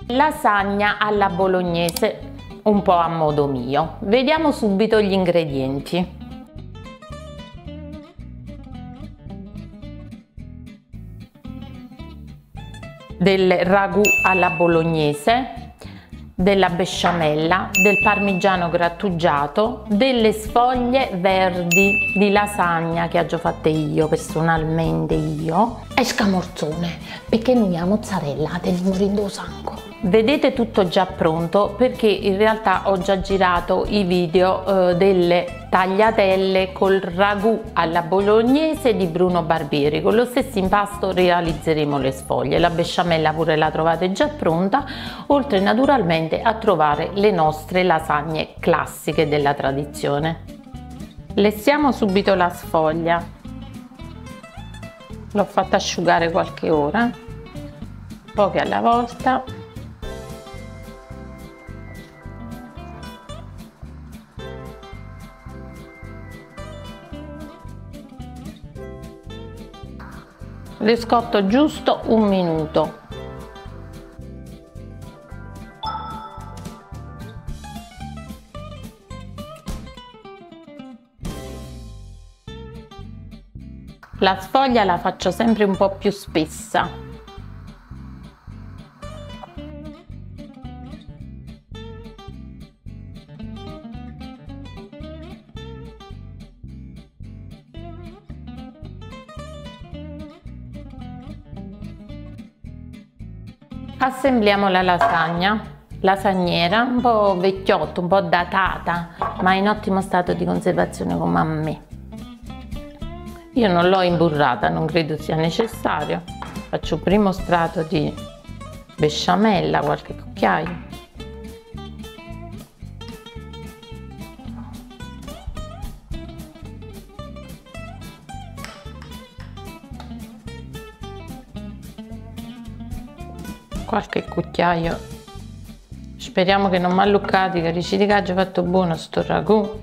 Lasagna alla bolognese, un po' a modo mio. Vediamo subito gli ingredienti. Del ragù alla bolognese, della besciamella, del parmigiano grattugiato, delle sfoglie verdi di lasagna che ho già fatte io personalmente e scamorzone perché non ha mozzarella, te ne morindo sangue. Vedete tutto già pronto perché in realtà ho già girato i video delle tagliatelle col ragù alla bolognese di Bruno Barbieri. Con lo stesso impasto realizzeremo le sfoglie. La besciamella pure la trovate già pronta, oltre naturalmente a trovare le nostre lasagne classiche della tradizione. Lessiamo subito la sfoglia. L'ho fatta asciugare qualche ora, poche alla volta. Le scotto giusto un minuto. La sfoglia la faccio sempre un po' più spessa. Assembliamo la lasagniera, un po' vecchiotta, un po' datata, ma in ottimo stato di conservazione come a me. Io non l'ho imburrata, non credo sia necessario. Faccio il primo strato di besciamella, qualche cucchiaio. Qualche cucchiaio, speriamo che non mi alluccati, che dici che ha già fatto buono sto ragù,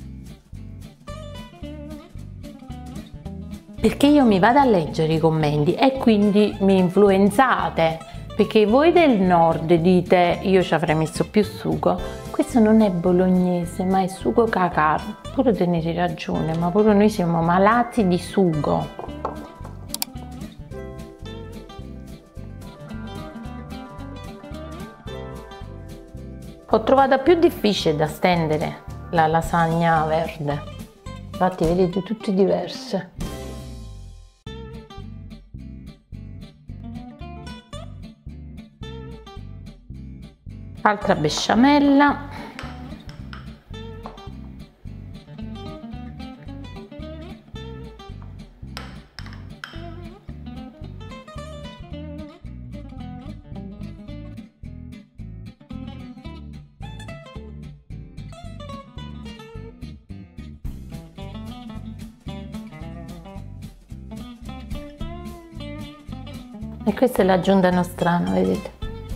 perché io mi vado a leggere i commenti e quindi mi influenzate, perché voi del nord dite io ci avrei messo più sugo. Questo non è bolognese ma è sugo cacar, pure tenete ragione, ma pure noi siamo malati di sugo. Ho trovato più difficile da stendere la lasagna verde, infatti vedete tutte diverse. Altra besciamella. E questa è l'aggiunta nostrana, vedete?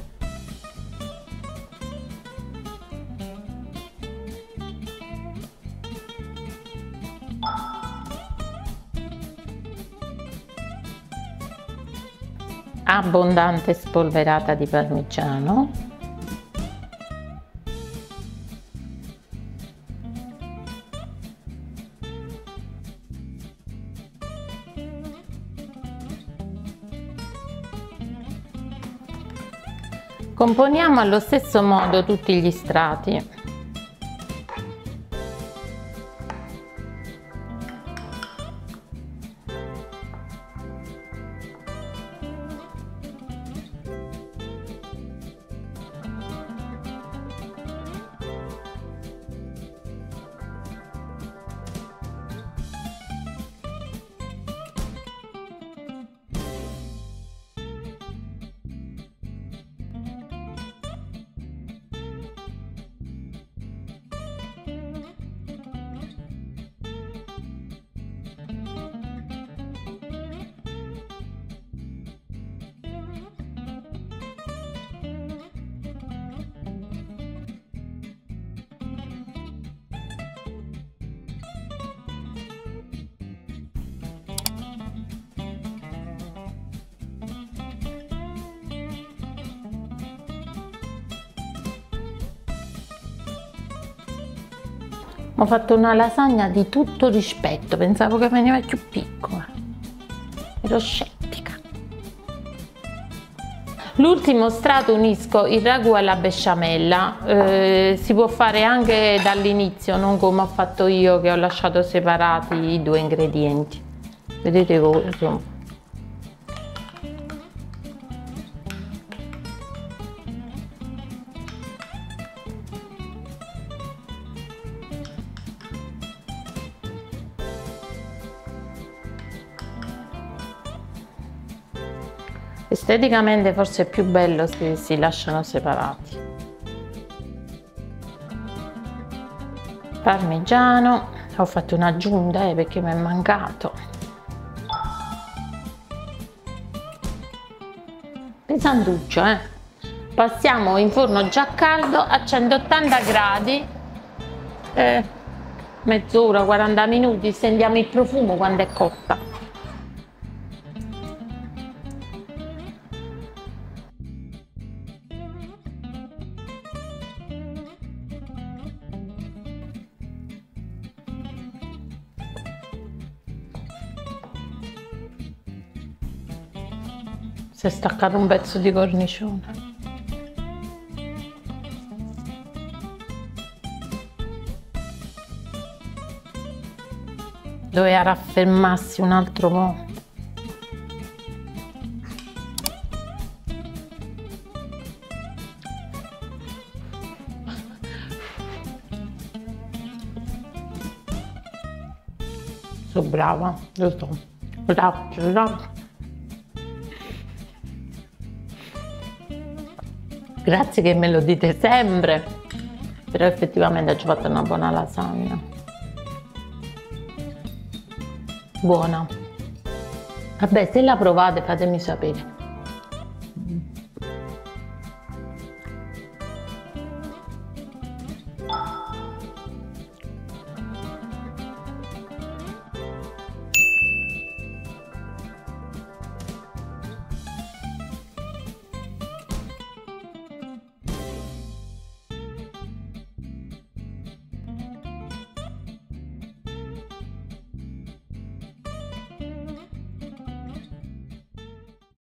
Abbondante spolverata di parmigiano. Componiamo allo stesso modo tutti gli strati. Ho fatto una lasagna di tutto rispetto, pensavo che veniva più piccola, ero scettica. L'ultimo strato unisco il ragù alla besciamella, si può fare anche dall'inizio, non come ho fatto io che ho lasciato separati i due ingredienti, vedete voi insomma. Esteticamente forse è più bello se si lasciano separati. Parmigiano, ho fatto un'aggiunta perché mi è mancato. Pesantuccio, Passiamo in forno già caldo a 180 gradi, mezz'ora, 40 minuti, sentiamo il profumo quando è cotta. Si è staccato un pezzo di cornicione. Doveva raffermarsi un altro po'. Sono brava, lo so. Brava. Grazie che me lo dite sempre, però effettivamente ho già fatto una buona lasagna. Buona. Vabbè, se la provate fatemi sapere.